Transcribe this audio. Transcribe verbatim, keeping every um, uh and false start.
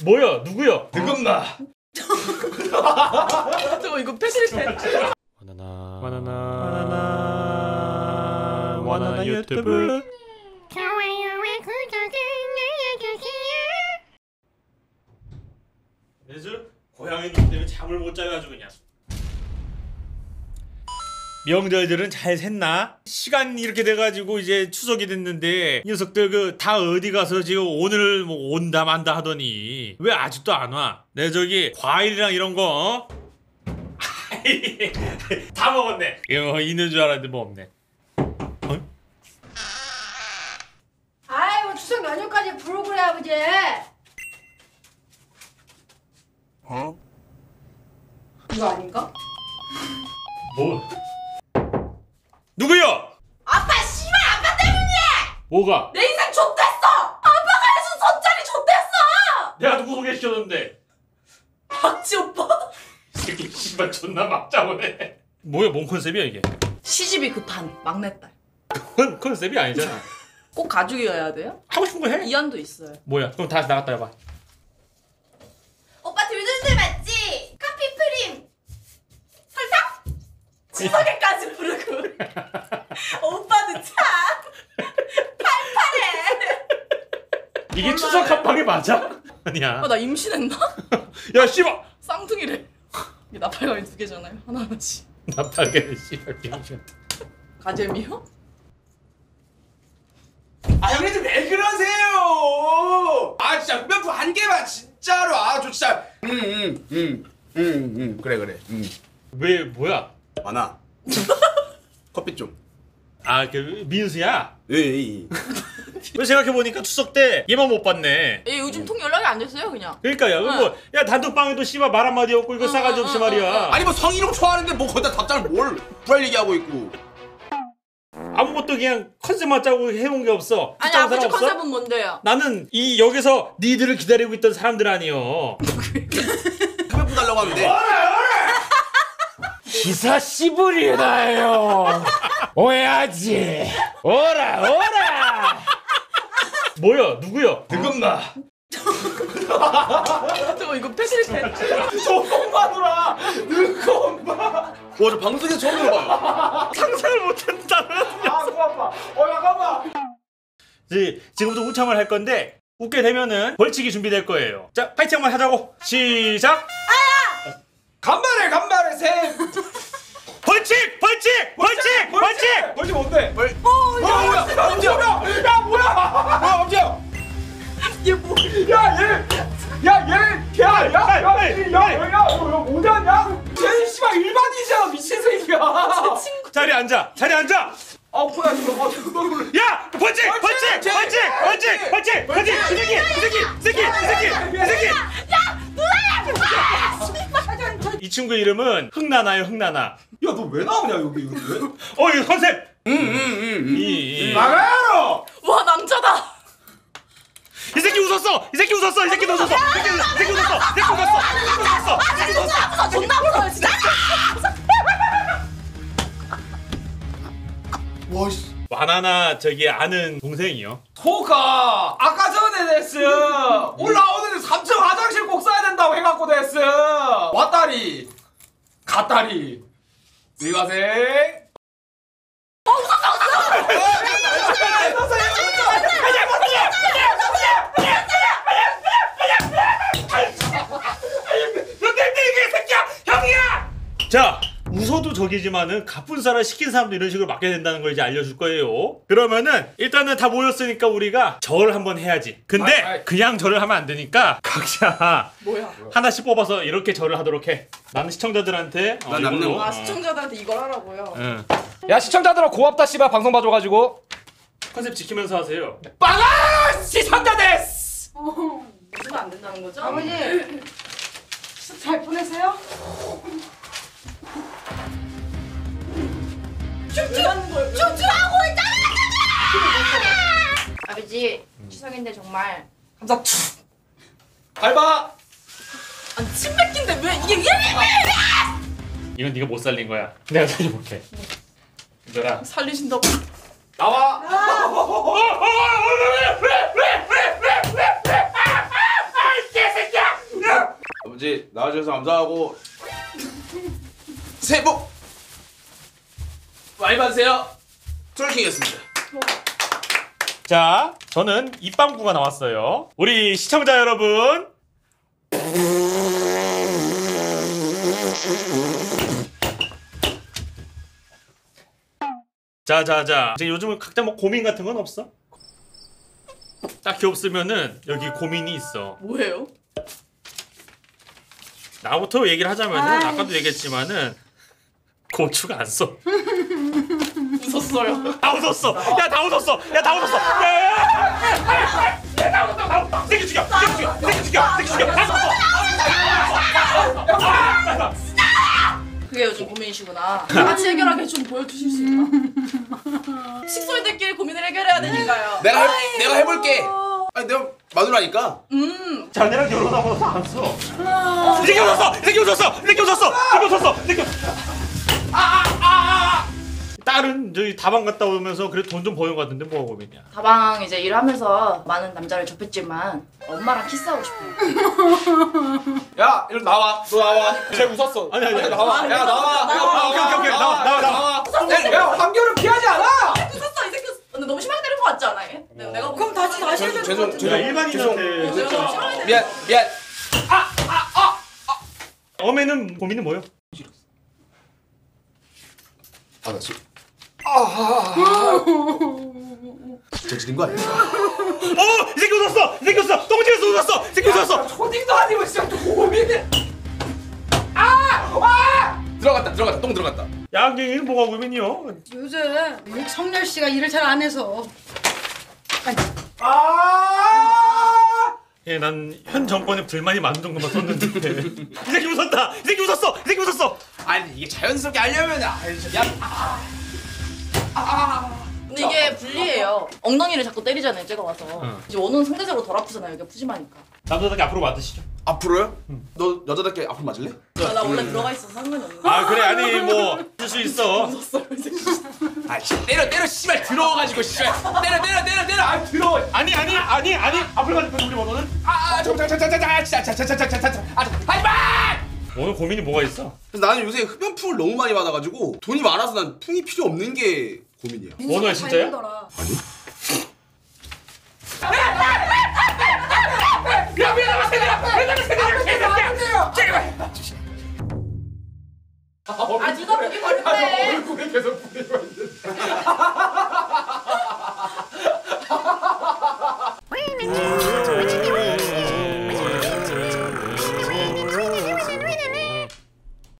뭐야? 누구야? 득엄마. 저거 이거 패스리패. 바나나 바나나 바나나 바나나 유튜브. 좋아요와 구독을 눌러주세요. 그래서 고양이 놈 때문에 잠을 못 자가지고 그냥. 명절들은 잘 샜나? 시간 이렇게 돼가지고 이제 추석이 됐는데 이 녀석들 그 다 어디 가서 지금 오늘 뭐 온다 만다 하더니 왜 아직도 안 와? 내 저기 과일이랑 이런 거 다 먹었네. 이거 있는 줄 알았는데 뭐 없네. 어? 아이고 추석 연휴까지 부르고래 아버지. 어? 이거 아닌가? 뭐? 누구요? 아빠 씨발 아빠 때문이야! 뭐가? 내 인생 좆됐어! 아빠가 해준 젖자리 좆됐어! 내가 누구 소개시켰는데? 박지 오빠? 이 새끼 씨발 존나 막자고네. 뭐야 뭔 컨셉이야 이게? 시집이 급한 막내딸. 그건 컨셉이 아니잖아. 꼭 가족이어야 돼요? 하고 싶은 거 해. 이안도 있어요. 뭐야? 그럼 다시 나갔다 해봐. 오빠 들들들 맞지? 커피 프림 설탕? 추석에까지 부르고 오빠는 참 팔팔해. 이게 추석 한방에 맞아? 아니야. 아, 나 임신했나? 야 씨발. 쌍둥이래. 이게 나팔가위 두 개잖아요. 하나하나씩. 나팔게 씨발 병신. 가재미요? 아 형님들 왜 그러세요? 아 진짜 음료수 한 개만 진짜로. 아 저 진짜. 음음음음음 그래 그래. 음. 왜 뭐야? 많아. 커피 좀. 아 그 민수야? 에이. 왜 생각해 보니까 추석 때 얘만 못 봤네. 얘 요즘 통 연락이 안 됐어요 그냥. 그러니까 야, 응. 뭐, 야 단톡방에도 씨발 말 한마디 없고 이거 응, 싸가지 응, 없이 응, 말이야. 아니 뭐 성희롱 좋아하는데 뭐 거기다 답장을 뭘 불알 얘기하고 있고. 아무것도 그냥 컨셉만 짜고 해온 게 없어. 아니 특정한 아버지 사람 없어? 컨셉은 뭔데요? 나는 이 여기서 니들을 기다리고 있던 사람들 아니여. 금액 부달라고 하는데. 기사 씨부리다요. 오해하지. 오라 오라. 뭐야 누구야? 득엄마. 저거 이거 패스리패. 조금마누라. 득엄마. 와저 방송에서 처음 들어봐요. 상상을 못했다는. 아 고아빠. 어 잠깐만. 이제 지금부터 우참을 할 건데 웃게 되면은 벌칙이 준비될 거예요. 자 파이팅 한번 하자고. 시작. 간발에 간발에 새. 벌칙 벌칙 벌칙 벌칙. 벌칙 뭔데? 벌. 어 뭐야 뭐야 엄지야. 야 뭐야? 뭐야 엄지야. 얘 뭐? 야 얘. 야 얘. 야 야. 야야야야 뭐냐냐? 쟤 씨발 일반인이잖아 미친 새끼야. 친구. 자리 앉아 자리 앉아. 아 뭐야 이거. 아 너무. 야 벌칙 벌칙 벌칙 벌칙 벌칙 벌칙. 이 새끼 이 새끼 이 새끼 이 새끼 이 새끼. 이 친구 이름은 흥나나요 흥나나. 야 너 왜 나오냐 여기 근데? 어 이거 컨셉. 응응응. 이, 이. 나가요. 와 남자다. 이 새끼 웃었어 이 새끼 웃었어 이 새끼 웃었어 이 새끼 웃었어 이 새끼 웃었어 이 새끼 웃었어 이 새끼 웃었어. 아 존나 무서워 진짜. 와 씨. 바나나 저기 아는 동생이요. 토가 아까 전에 됐어. 올라오는데 삼 층 화장실 꼭 써야 된다고 해갖고 됐어. 왔다리 갔다리 지가생. 어 웃었어 웃었어. 자 웃어도 저기지만은 가뿐사를 시킨 사람도 이런 식으로 맞게 된다는 걸 이제 알려줄 거예요. 그러면은 일단은 다 모였으니까 우리가 절을 한번 해야지. 근데 아이, 아이. 그냥 절을 하면 안 되니까 각자 뭐야? 하나씩 뽑아서 이렇게 절을 하도록 해. 나는 시청자들한테 어, 난 남는 이걸로, 거. 아 어. 시청자들한테 이걸 하라고요. 응. 야 시청자들아 고맙다 씨발 방송 봐줘가지고. 컨셉 지키면서 하세요. 빵아 시청자 데스. 웃으면 안 된다는 거죠? 아버지 추석 잘 보내세요? 쭈쭈하고 있잖아! 아버지 추석인데 정말 감사. 툭. 밟아. 아니 침 뱉긴데 왜 이게 왜 이건 네가 못 살린 거야. 내가 살려볼게. 얘들아. 살리신다고? 나와. 개새끼야! 아버지 나와주셔서 감사하고 새해 복 많이 받으세요. 트롤킹이었습니다. 자, 저는 입방구가 나왔어요. 우리 시청자 여러분. 자, 자, 자. 이제 요즘은 각자 뭐 고민 같은 건 없어? 딱히 없으면은 여기 고민이 있어. 뭐예요? 나부터 얘기를 하자면은 아까도 얘기했지만은 고추가 안 써. 웃었어요. 다 웃었어. 야, 다 웃었어. 야, 다 웃었어. 야, 야, 야, 야, 다 웃었어. 다 웃었어. 새끼 죽여. 새끼 죽여. 새끼 죽여. 새끼 죽여. 다 웃었어. 그게 요즘 고민이시구나. 다 같이 해결하게 좀 보여주실 수 있나? 식솔들끼리 고민을 해결해야 되니까요. 내가 해, 내가 해볼게. 아니 내가 마누라니까. 음. 자네랑 결혼하고서 안 써. 이 새끼 웃었어. 이 새끼 웃었어. 이 새끼 웃었어. 이 새끼 웃었어. 이 새끼 웃었어. 아, 아, 아, 아. 딸은 저기 다방 갔다 오면서 그래도 돈 좀 버는 것 같은데 뭐가 고민이야? 다방 이제 일하면서 많은 남자를 접했지만 엄마랑 키스하고 싶어요. 야 이리 나와. 너 나와. 쟤 웃었어. 아니, 아니, 아니. 나와. 야 나와. 나와. 오케이, 오케이, 오케이. 나와, 나와, 나와. 나와. 야 황교를 피하지 않아. 웃었어 이 새끼. 근데 너무 심하게 때린 거 같지 않아 얘? 내가 내가 그럼 다시 다시 해야 죄송 되는 거 죄송 야, 같은데. 일반인한테 내가 너무 심하게 때린 미안 미안. 어메는 고민은 뭐요? 아 나 지금. 진짜 지는 거 아니야? 어! 이 새끼 웃었어! 이 새끼 웃었어! 똥집에서 웃었어! 이 새끼 웃었어! 초딩도 아니고 진짜 고민을. 아! 아! 들어갔다 들어갔다 똥 들어갔다. 양갱이는 뭐가 고민이요? 요즘 윤석열 씨가 일을 잘 안 해서. 아! 예, 난 현 정권에 불만이 많은 정도만 썼는데 이 새끼 웃었다! 이 새끼 웃었어! 이 새끼 웃었어! 아니 이게 자연스럽게 하려면 아, 야. 근데 이게 불리해요. 엉덩이를 자꾸 때리잖아요 제가 와서. 응. 이제 원은 상대적으로 덜 아프잖아요 여기가 푸짐하니까. 남자답게 앞으로 맞으시죠. 앞으로요? 너 여자답게 앞으로 맞을래? 아, 나 원래 들어가 있어서 상관이 없는데. 아 그래 아니 뭐 줄 수 있어. 웃었어요 이 새끼. 아 씨, 때려 때려 씨발 들어가지고 씨발 때려 때려 때려 때려 아 들어. 아니 아니 아니 아니 앞으로 가는 우리 원호는? 아 잠깐 잠깐 잠깐 잠깐 진짜 진짜 진짜 진짜 진짜 아 하지마. 오늘 고민이 뭐가 있어? 그래서 나는 요새 흡연풍을 너무 많이 받아가지고 돈이 많아서 난 풍이 필요 없는 게 고민이야. 원호야 진짜야? 아니? 아 누가 보기 버렸대. 얼굴에 계속 뿌려.